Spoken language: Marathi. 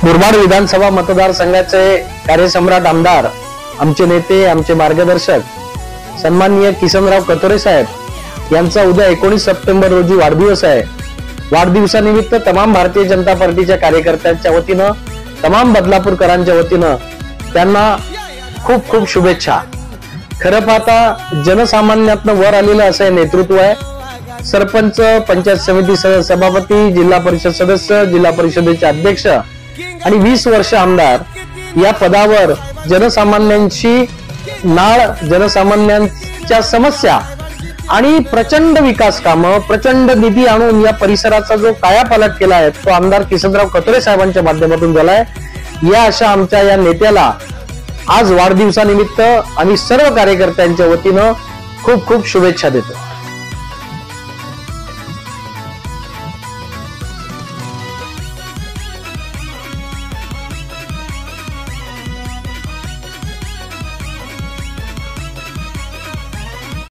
मुरबाड विधानसभा मतदारसंघाचे कार्यसम्राट आमदार, आमचे नेते, आमचे मार्गदर्शक सन्माननीय किसनराव कतोरे साहेब यांचा उद्या 19 सप्टेंबर रोजी वाढदिवस आहे। वाढदिवसानिमित्त तमाम भारतीय जनता पार्टीच्या कार्यकर्त्यांच्या वतीनं, तमाम बदलापूरकरांच्या वतीनं त्यांना खूप खूप शुभेच्छा। खरं पाहता जनसामान्यातनं वर आलेलं असं हे नेतृत्व आहे। सरपंच, पंचायत समिती सभापती, जिल्हा परिषद सदस्य, जिल्हा परिषदेचे अध्यक्ष आणि 20 वर्ष आमदार या पदावर जनसामान्यांची नाळ, जनसामान्यांच्या समस्या आणि प्रचंड विकास कामं, प्रचंड निधी आणून या परिसराचा जो कायापालट केला आहे तो आमदार किसनराव कतोरे साहेबांच्या माध्यमातून झालाय। या अशा आमच्या या नेत्याला आज वाढदिवसानिमित्त आम्ही सर्व कार्यकर्त्यांच्या वतीनं खूप खूप शुभेच्छा देतो।